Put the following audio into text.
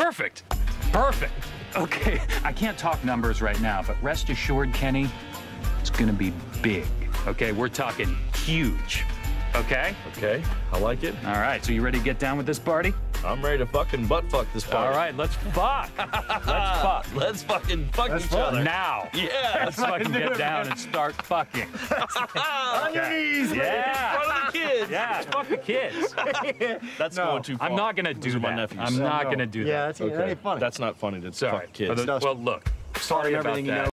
Perfect. Perfect. Okay, I can't talk numbers right now, but rest assured, Kenny, it's gonna be big. Okay, we're talking huge. Okay? Okay, I like it. All right, so you ready to get down with this party? I'm ready to fucking butt fuck this party. All right, let's fuck. Let's fuck. Let's fucking fuck each other. Now. Yeah. Let's fucking get down and start fucking. On your knees. Yeah. In front of the kids. Yeah, let's fuck the kids. That's going too far. I'm not gonna do Those are my that. nephews. I'm not gonna do Yeah, that. that ain't funny. That's not funny to Sorry. fuck kids. Well, look. Sorry about everything you that. know.